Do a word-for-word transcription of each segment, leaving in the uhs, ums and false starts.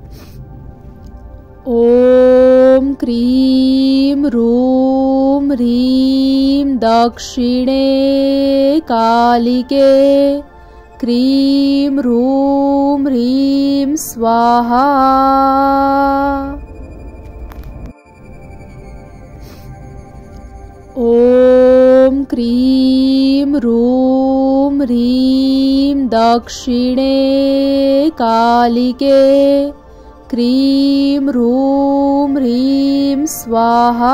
ॐ cream room ह्रीं दक्षिणे कालिके cream room ह्रीं स्वाहा। ॐ क्रीं रूं ह्रीं दक्षिणे कालिके क्रीं रूं ह्रीं स्वाहा।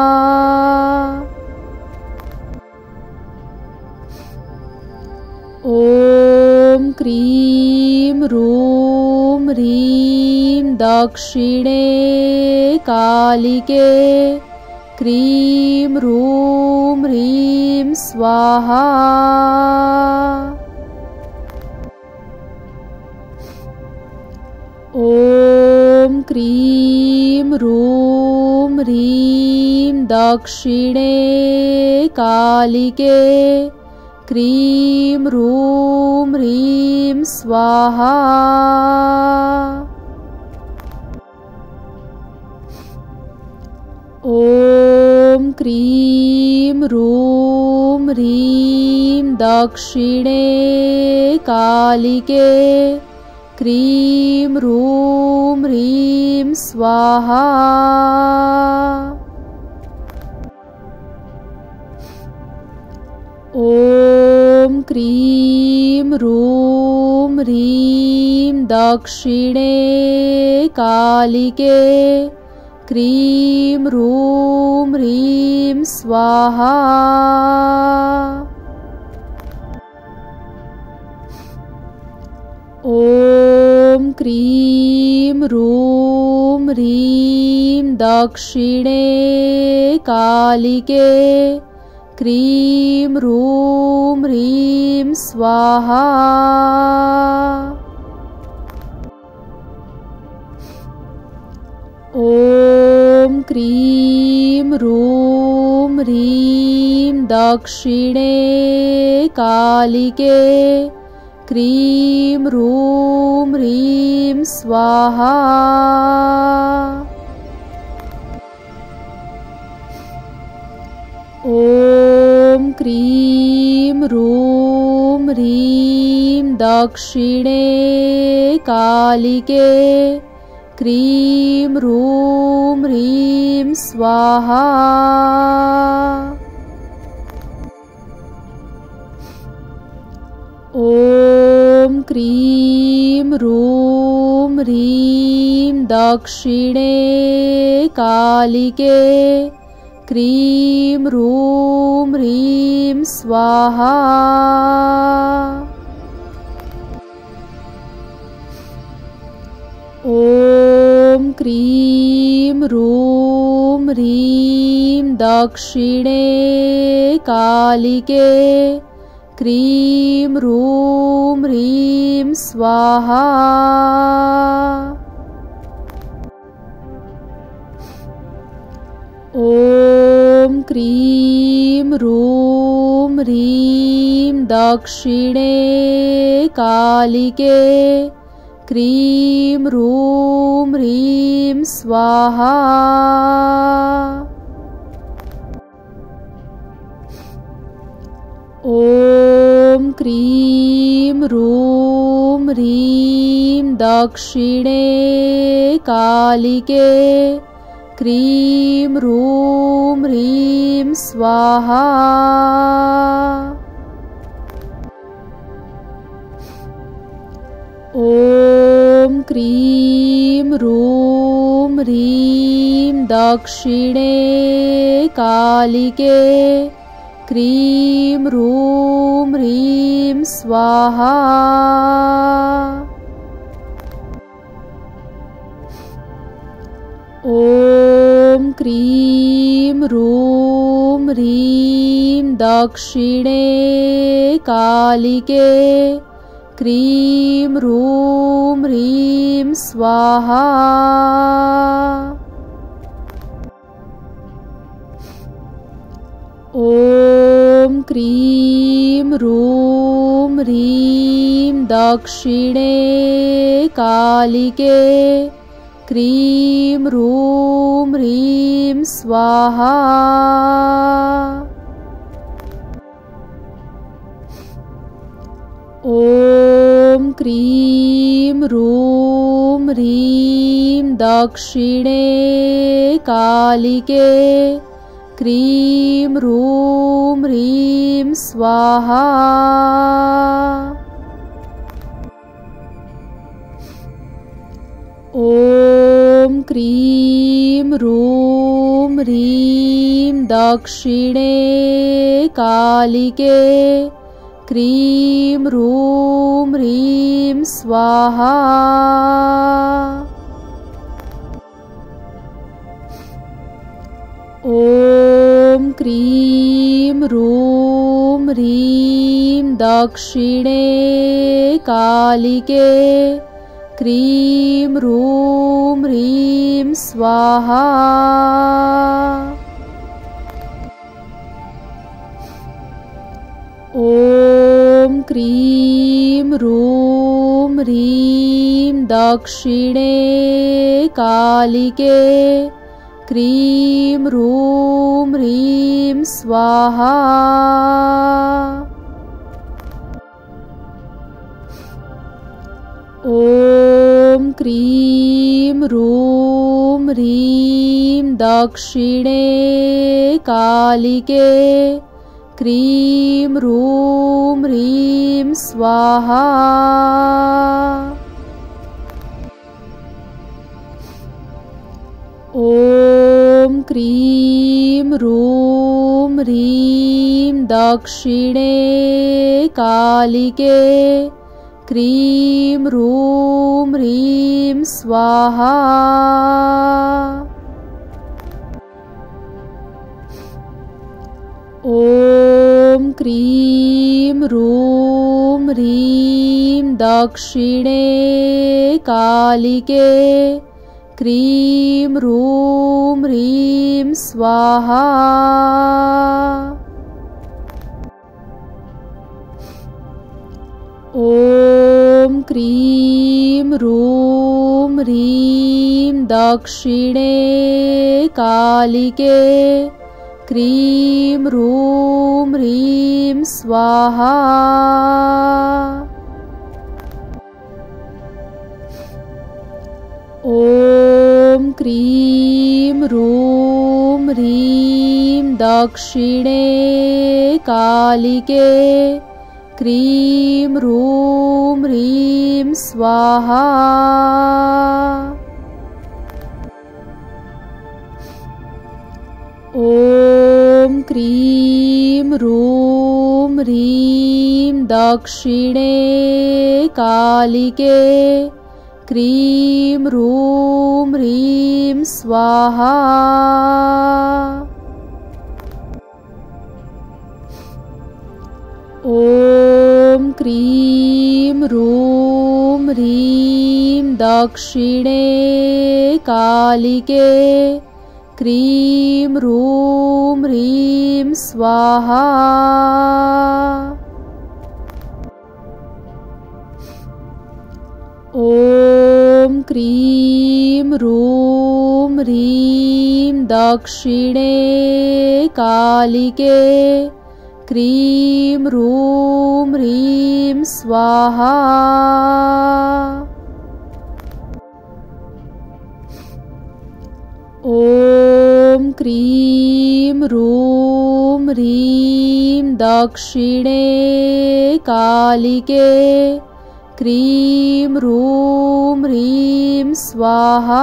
ॐ क्रीं रूं ह्रीं दक्षिणे कालिके क्रीं रूं ह्रीं स्वाहा। ॐ क्रीं रूं ह्रीं दक्षिणे कालिके क्रीं रूं ह्रीं स्वाहा। ॐ क्रीं रूं ह्रीं दक्षिणे कालिके क्रीं रूं ह्रीं स्वाहा। ॐ क्रीं रूं ह्रीं दक्षिणे कालिके क्रीं रूं ह्रीं स्वाहा। ॐ क्रीं रूं ह्रीं दक्षिणे कालिके क्रीं रूं ह्रीं स्वाहा। ॐ क्रीं रूं ह्रीं दक्षिणे कालिके क्रीं रूं ह्रीं स्वाहा। ॐ क्रीं रूं ह्रीं दक्षिणे कालिके क्रीं रूं ह्रीं स्वाहा। ॐ क्रीं रूं ह्रीं दक्षिणे कालिके क्रीं रूं ह्रीं स्वाहा। ॐ क्रीं रूं ह्रीं दक्षिणे कालिके क्रीं रूं ह्रीं स्वाहा। ॐ क्रीं रूं ह्रीं दक्षिणे कालिके क्रीं रूं ह्रीं स्वाहा। ॐ क्रीं रूं ह्रीं दक्षिणे कालिके क्रीं रूं ह्रीं स्वाहा। ॐ क्रीं रूं ह्रीं दक्षिणे कालिके क्रीं रूं ह्रीं स्वाहा। ॐ क्रीं रूं ह्रीं दक्षिणे कालिके क्रीं रूं ह्रीं स्वाहा। ॐ ॐ क्रीं ह्रूं ह्रीं दक्षिणे कालिके क्रीं ह्रूं ह्रीं स्वाहा। ॐ क्रीं ह्रूं ह्रीं दक्षिणे कालिके क्रीं ह्रूं ह्रीं स्वाहा। ॐ क्रीं ह्रूं ह्रीं दक्षिणे कालिके क्रीं ह्रूं ह्रीं स्वाहा। ॐ क्रीं ह्रूं ह्रीं दक्षिणे कालिके क्रीं ह्रूं ह्रीं स्वाहा। ॐ क्रीं ह्रूं ह्रीं दक्षिणे कालिके क्रीं ह्रूं ह्रीं स्वाहा। ॐ क्रीं ह्रूं ह्रीं दक्षिणे कालिके क्रीं ह्रूं ह्रीं स्वाहा। ॐ क्रीं ह्रूं ह्रीं दक्षिणे कालिके क्रीं ह्रूं ह्रीं स्वाहा। ॐ क्रीं ह्रूं ह्रीं दक्षिणे कालिके क्रीं ह्रूं ह्रीं स्वाहा। ॐ क्रीं ह्रूं ह्रीं दक्षिणे कालिके क्रीं ह्रूं ह्रीं स्वाहा। ॐ क्रीं ह्रूं ह्रीं दक्षिणे कालिके क्रीं ह्रूं ह्रीं स्वाहा। ॐ क्रीं ह्रूं ह्रीं दक्षिणे कालिके क्रीं ह्रूं ह्रीं स्वाहा। ॐ क्रीं ह्रूं ह्रीं दक्षिणे कालिके क्रीं ह्रूं ह्रीं स्वाहा। ॐ क्रीं ह्रूं ह्रीं दक्षिणे कालिके क्रीं ह्रूं ह्रीं स्वाहा। ॐ क्रीं ह्रूं ह्रीं दक्षिणे कालिके क्रीं ह्रूं ह्रीं स्वाहा।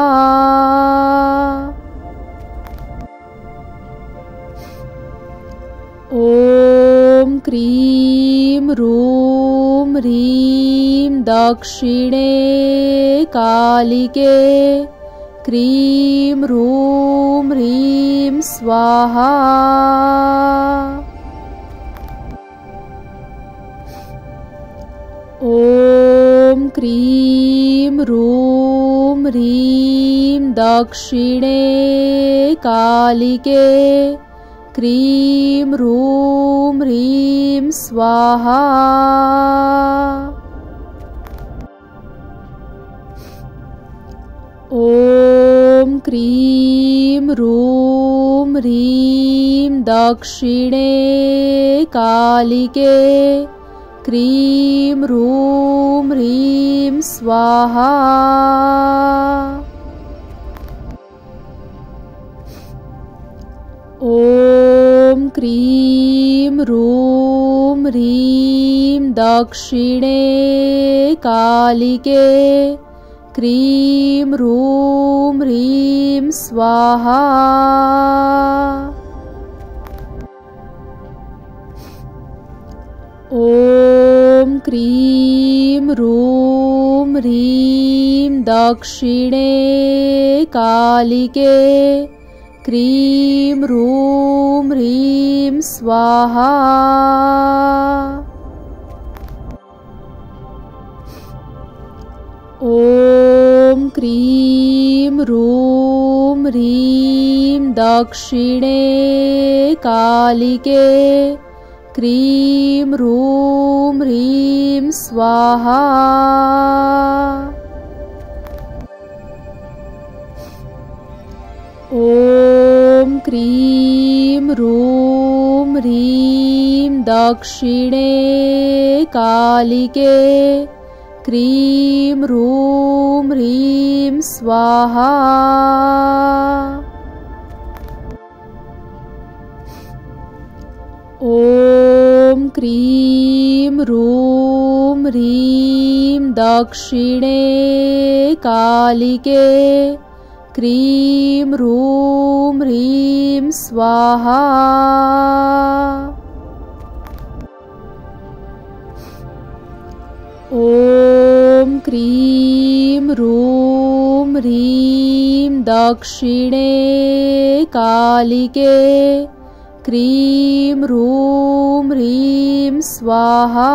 ॐ क्रीं ह्रूं ह्रीं दक्षिणे कालिके क्रीं ह्रूं ह्रीं स्वाहा। ॐ क्रीं ह्रूं ह्रीं दक्षिणे कालिके क्रीं ह्रूं ह्रीं स्वाहा। ॐ क्रीं ह्रूं ह्रीं दक्षिणे कालिके क्रीं ह्रूं ह्रीं स्वाहा। ॐ क्रीं ह्रूं ह्रीं दक्षिणे कालिके क्रीं ह्रूं ह्रीं स्वाहा। ॐ क्रीं ह्रूं ह्रीं दक्षिणे कालिके क्रीं ह्रूं ह्रीं स्वाहा। ॐ क्रीं ह्रूं ह्रीं दक्षिणे कालिके क्रीं ह्रूं ह्रीं स्वाहा। ॐ क्रीं ह्रूं ह्रीं दक्षिणे कालिके क्रीं ह्रूं ह्रीं स्वाहा। ॐ क्रीं ह्रूं ह्रीं दक्षिणे कालिके क्रीं ह्रूं ह्रीं स्वाहा। ॐ क्रीं ह्रूं ह्रीं दक्षिणे कालिके क्रीं ह्रूं ह्रीं स्वाहा।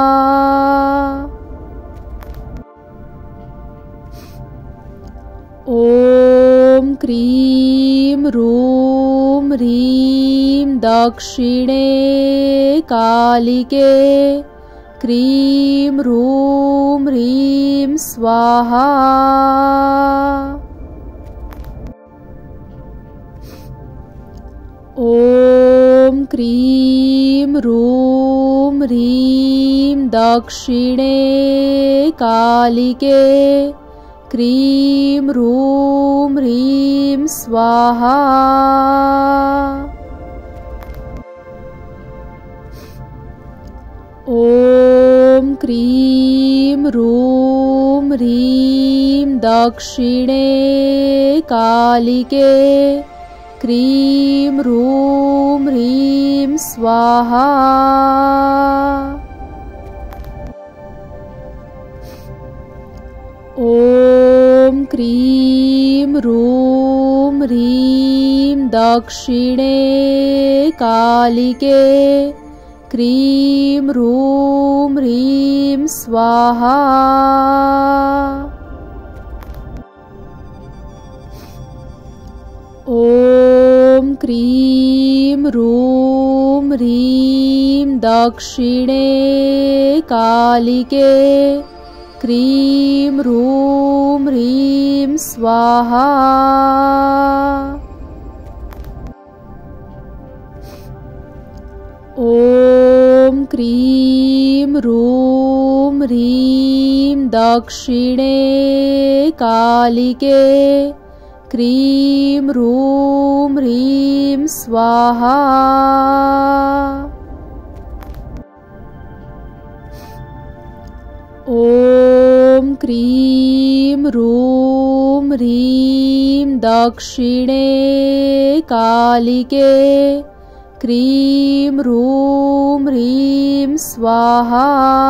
ॐ क्रीं ह्रूं ह्रीं दक्षिणे कालिके क्रीं ह्रूं ह्रीं स्वाहा। ॐ क्रीं ह्रूं ह्रीं दक्षिणे कालिके क्रीं ह्रूं ह्रीं स्वाहा। ॐ क्रीं ह्रूं ह्रीं दक्षिणे कालिके क्रीं ह्रूं ह्रीं स्वाहा। ॐ क्रीं ह्रूं ह्रीं दक्षिणे कालिके क्रीं ह्रूं ह्रीं स्वाहा। ॐ क्रीं ह्रूं ह्रीं दक्षिणे कालिके क्रीं ह्रूं ह्रीं स्वाहा। ॐ क्रीं ह्रूं ह्रीं दक्षिणे कालिके क्रीं ह्रूं ह्रीं स्वाहा। ॐ क्रीं ह्रूं ह्रीं दक्षिणे कालिके क्रीं ह्रूं ह्रीं स्वाहा।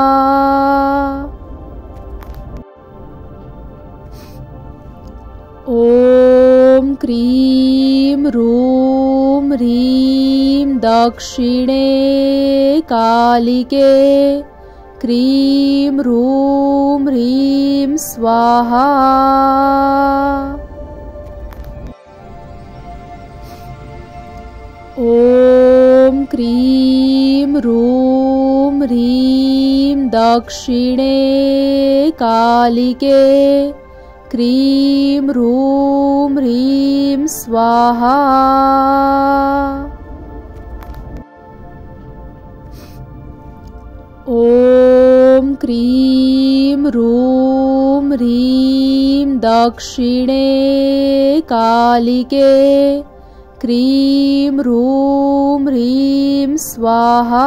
ॐ क्रीं ह्रूं ह्रीं दक्षिणे कालिके क्रीं ह्रूं ह्रीं स्वाहा। ॐ क्रीं ह्रूं ह्रीं दक्षिणे कालिके क्रीं ह्रूं ह्रीं स्वाहा। ॐ क्रीं ह्रूं ह्रीं दक्षिणे कालिके क्रीं ह्रूं ह्रीं स्वाहा।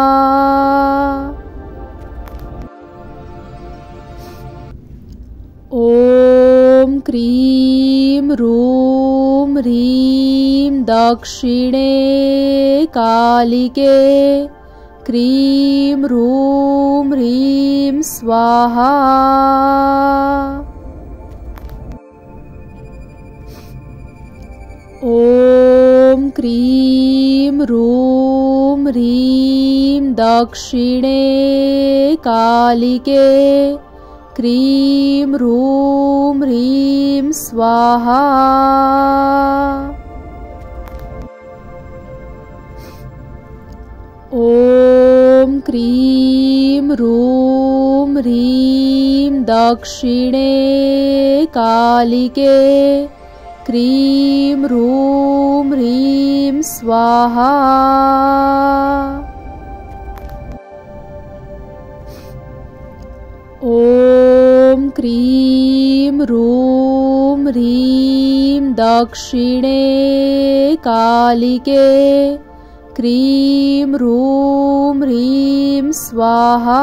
ॐ क्रीं ह्रूं ह्रीं दक्षिणे कालिके क्रीं ह्रूं ह्रीं स्वाहा। ॐ क्रीं ह्रूं ह्रीं दक्षिणे कालिके क्रीं ह्रूं ह्रीं स्वाहा। ॐ क्रीं ह्रूं ह्रीं दक्षिणे कालिके क्रीं ह्रूं ह्रीं स्वाहा। ॐ क्रीं ह्रूं ह्रीं दक्षिणे कालिके क्रीं ह्रूं ह्रीं स्वाहा।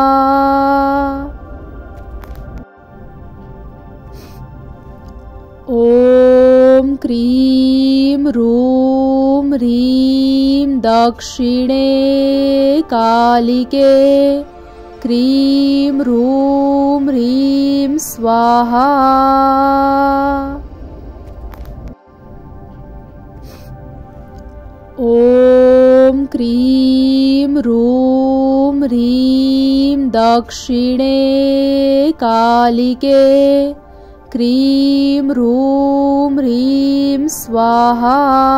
ॐ क्रीं ह्रूं ह्रीं दक्षिणे कालिके क्रीं ह्रूं ह्रीं स्वाहा। ॐ क्रीं ह्रूं ह्रीं दक्षिणे कालिके क्रीं ह्रूं ह्रीं स्वाहा।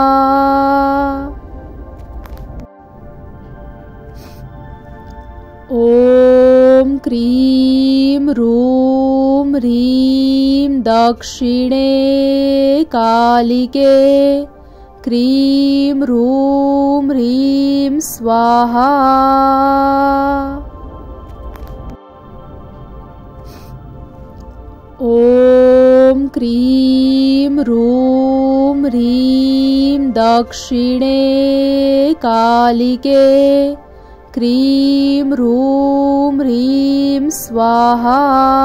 ॐ क्रीं ह्रूं ह्रीं दक्षिणे कालिके क्रीं ह्रूं ह्रीं स्वाहा। ॐ क्रीं ह्रूं ह्रीं दक्षिणे कालिके क्रीं ह्रूं ह्रीं स्वाहा।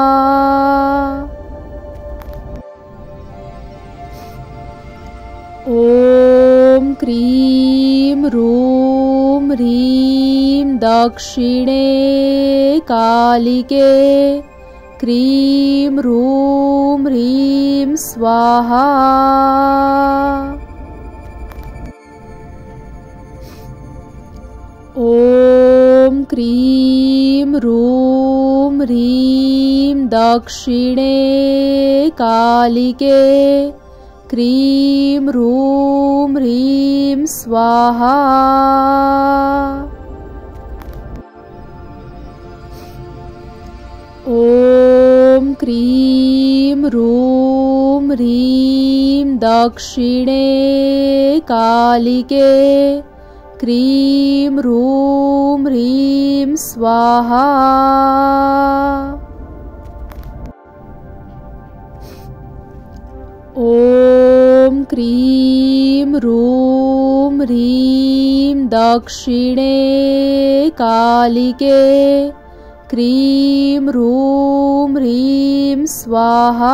ॐ क्रीं ह्रूं ह्रीं दक्षिणे कालिके क्रीं ह्रूं ह्रीं स्वाहा। ॐ क्रीं ह्रूं ह्रीं दक्षिणे कालिके क्रीं ह्रूं ह्रीं स्वाहा। ॐ क्रीं ह्रूं ह्रीं दक्षिणे कालिके क्रीं ह्रूं ह्रीं स्वाहा। ॐ क्रीं ह्रूं ह्रीं दक्षिणे कालिके क्रीं ह्रूं ह्रीं स्वाहा।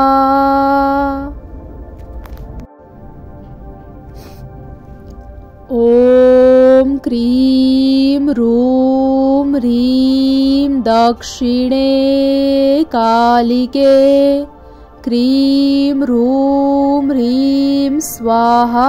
ॐ क्रीं ह्रूं ह्रीं दक्षिणे कालिके क्रीं ह्रूं ह्रीं स्वाहा।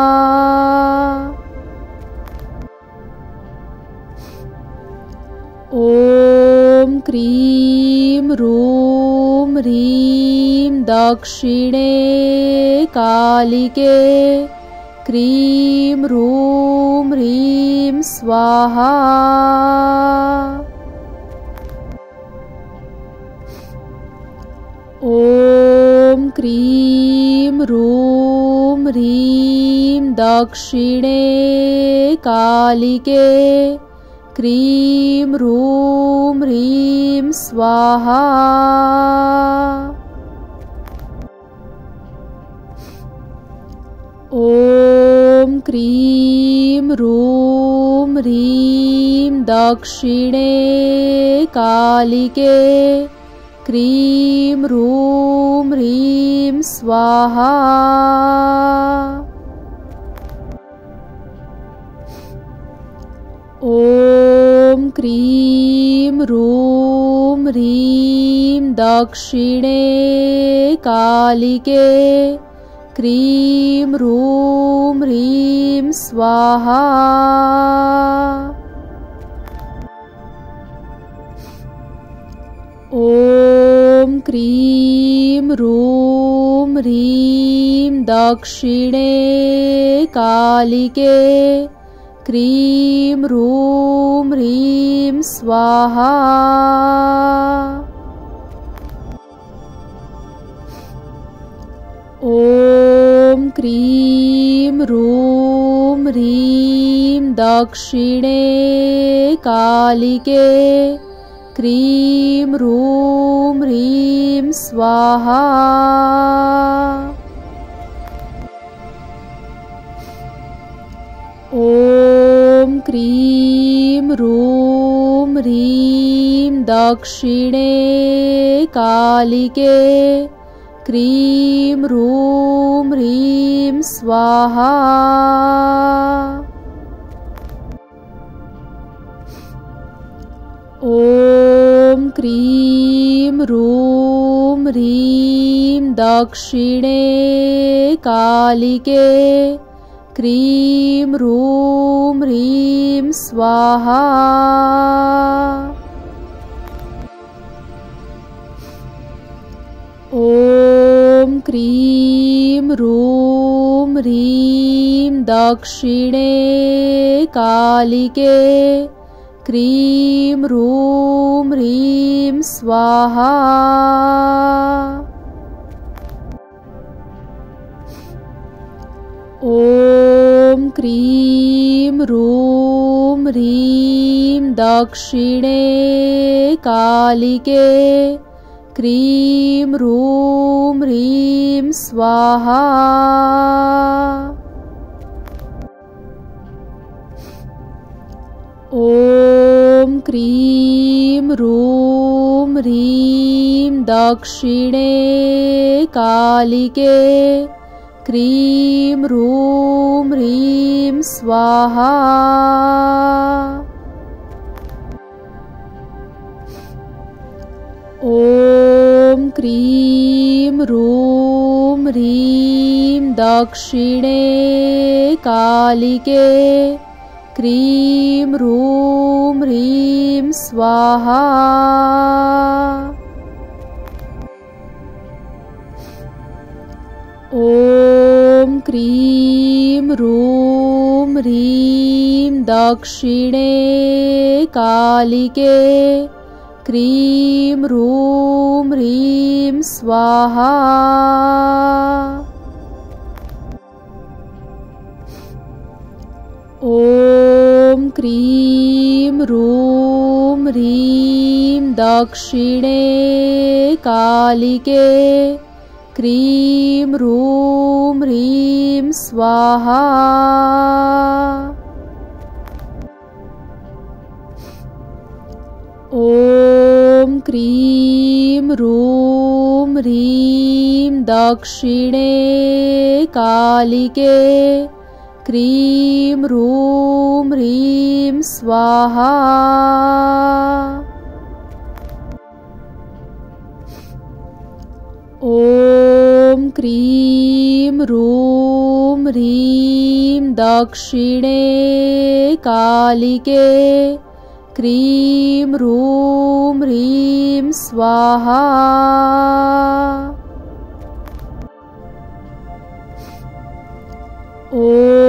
ॐ क्रीं ह्रूं ह्रीं दक्षिणे कालिके क्रीं ह्रूं ह्रीं स्वाहा। ॐ क्रीं ह्रूं ह्रीं दक्षिणे कालिके क्रीं ह्रूं ह्रीं स्वाहा। ॐ क्रीं ह्रूं ह्रीं दक्षिणे कालिके क्रीं ह्रूं ह्रीं स्वाहा। ॐ क्रीं ह्रूं ह्रीं दक्षिणे कालिके क्रीं ह्रूं ह्रीं स्वाहा। ॐ क्रीं ह्रूं ह्रीं दक्षिणे कालिके क्रीं ह्रूं ह्रीं स्वाहा। ॐ क्रीं ह्रूं ह्रीं दक्षिणे कालिके क्रीं ह्रूं ह्रीं स्वाहा। ॐ क्रीं ह्रूं ह्रीं दक्षिणे कालिके क्रीं ह्रूं ह्रीं स्वाहा। ॐ क्रीं ह्रूं ह्रीं दक्षिणे कालिके क्रीं ह्रूं ह्रीं स्वाहा। ॐ क्रीं ह्रूं ह्रीं दक्षिणे कालिके क्रीं ह्रूं ह्रीं स्वाहा। ॐ क्रीं ह्रूं ह्रीं दक्षिणे कालिके क्रीं ह्रूं ह्रीं स्वाहा। ॐ क्रीं ह्रूं ह्रीं दक्षिणे कालिके क्रीं ह्रूं ह्रीं स्वाहा। ॐ क्रीं ह्रूं ह्रीं दक्षिणे कालिके क्रीं ह्रूं ह्रीं स्वाहा। ॐ क्रीं ह्रूं ह्रीं दक्षिणे कालिके क्रीं ह्रूं ह्रीं स्वाहा। ॐ क्रीं ह्रूं ह्रीं दक्षिणे कालिके क्रीं ह्रूं ह्रीं स्वाहा। ॐ क्रीं ह्रूं ह्रीं दक्षिणे कालिके क्रीं ह्रूं ह्रीं स्वाहा। ॐ क्रीं ह्रूं ह्रीं दक्षिणे कालिके क्रीं ह्रूं ह्रीं स्वाहा। ॐ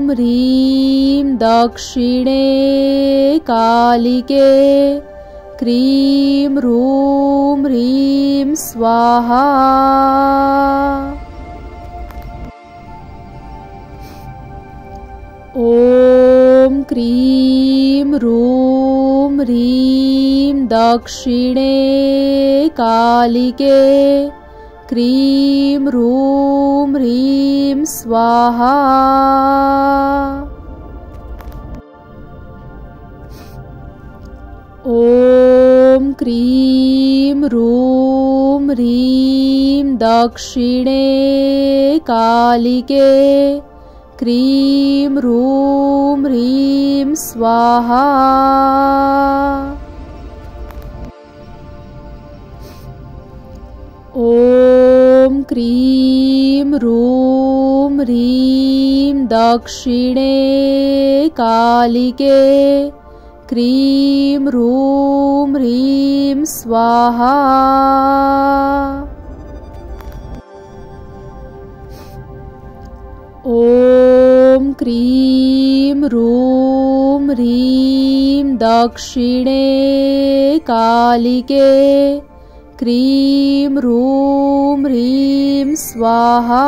ह्रीं दक्षिणे कालिके क्रीं ह्रूं ह्रीं स्वाहा। ॐ क्रीं ह्रूं ह्रीं दक्षिणे कालिके क्रीं ह्रूं ह्रीं स्वाहा। ॐ क्रीं ह्रूं ह्रीं दक्षिणे कालिके क्रीं ह्रूं ह्रीं स्वाहा। ॐ क्रीं ह्रूं ह्रीं दक्षिणे कालिके क्रीं ह्रूं ह्रीं स्वाहा। ॐ क्रीं ह्रूं ह्रीं दक्षिणे कालिके क्रीं ह्रूं ह्रीं स्वाहा।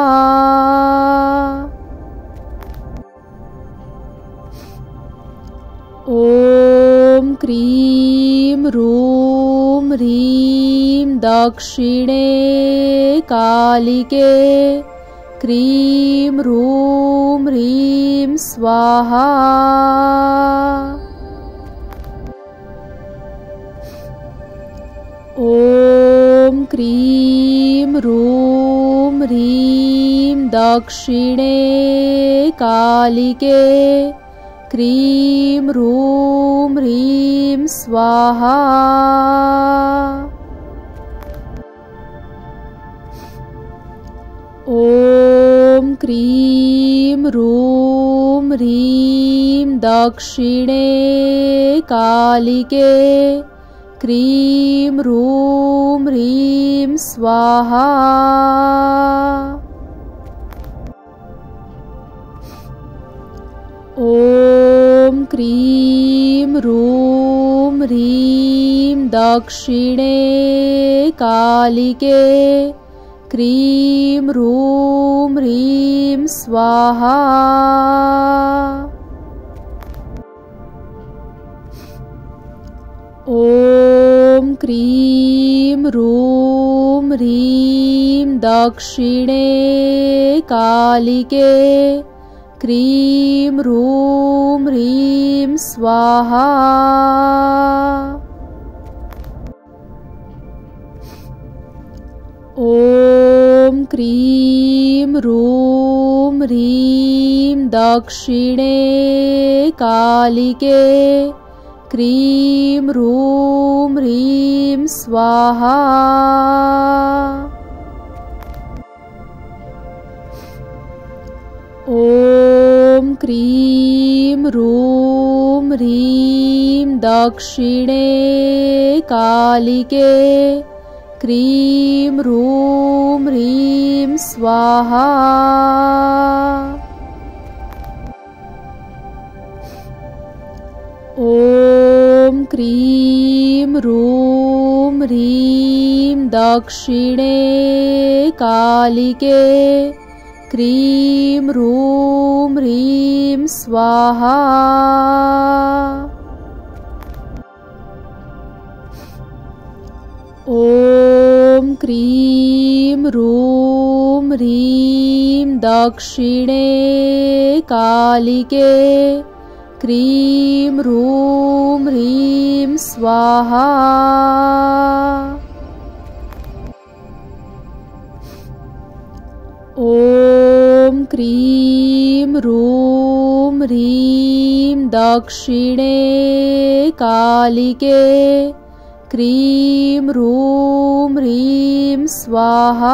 ॐ क्रीं ह्रूं ह्रीं दक्षिणे कालिके क्रीं ह्रूं ह्रीं स्वाहा। ॐ क्रीं ह्रूं ह्रीं दक्षिणे कालिके क्रीं ह्रूं ह्रीं स्वाहा। ॐ क्रीं ह्रूं ह्रीं दक्षिणे कालिके क्रीं ह्रूं ह्रीं स्वाहा। ॐ क्रीं ह्रूं ह्रीं दक्षिणे कालिके क्रीं ह्रूं ह्रीं स्वाहा। ॐ क्रीं ह्रूं ह्रीं दक्षिणे कालिके क्रीं ह्रूं ह्रीं स्वाहा। ॐ क्रीं ह्रूं ह्रीं दक्षिणे कालिके क्रीं ह्रूं ह्रीं स्वाहा। ॐ क्रीं ह्रूं ह्रीं दक्षिणे कालिके क्रीं ह्रूं ह्रीं स्वाहा। ॐ क्रीं ह्रूं ह्रीं दक्षिणे कालिके क्रीं ह्रूं ह्रीं स्वाहा। ॐ क्रीं ह्रूं ह्रीं दक्षिणे कालिके क्रीं ह्रूं ह्रीं स्वाहा। ॐ क्रीं ह्रूं ह्रीं दक्षिणे कालिके क्रीं ह्रूं ह्रीं स्वाहा।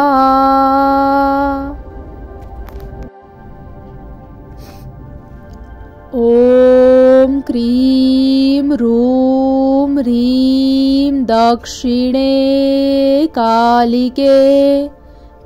ॐ क्रीं ह्रूं ह्रीं दक्षिणे कालिके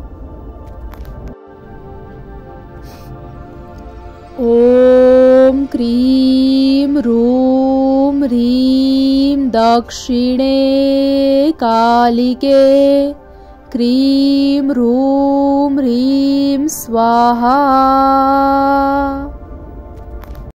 ॐ क्रीं ह्रूं ह्रीं दक्षिणे कालिके क्रीं ह्रूं ह्रीं स्वाहा।